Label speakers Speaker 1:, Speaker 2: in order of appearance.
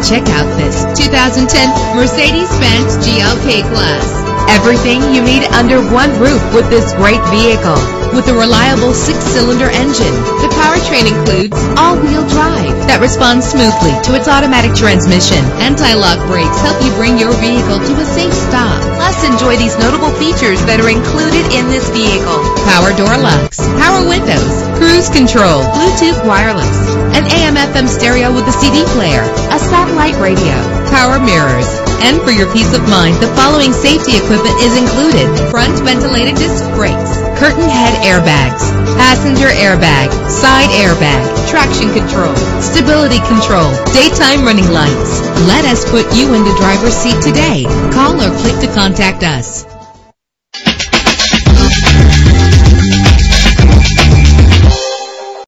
Speaker 1: Check out this 2010 Mercedes-Benz GLK Class. Everything you need under one roof with this great vehicle. With a reliable 6-cylinder engine, the powertrain includes all-wheel drive that responds smoothly to its automatic transmission. Anti-lock brakes help you bring your vehicle to a safe stop. Plus, enjoy these notable features that are included in this vehicle: power door locks, power windows, cruise control, Bluetooth wireless, an AM/FM stereo with a CD player, a satellite radio, power mirrors. And for your peace of mind, the following safety equipment is included: front ventilated disc brakes, curtain head airbags, passenger airbag, side airbag, traction control, stability control, daytime running lights. Let us put you in the driver's seat today. Call or click to contact us.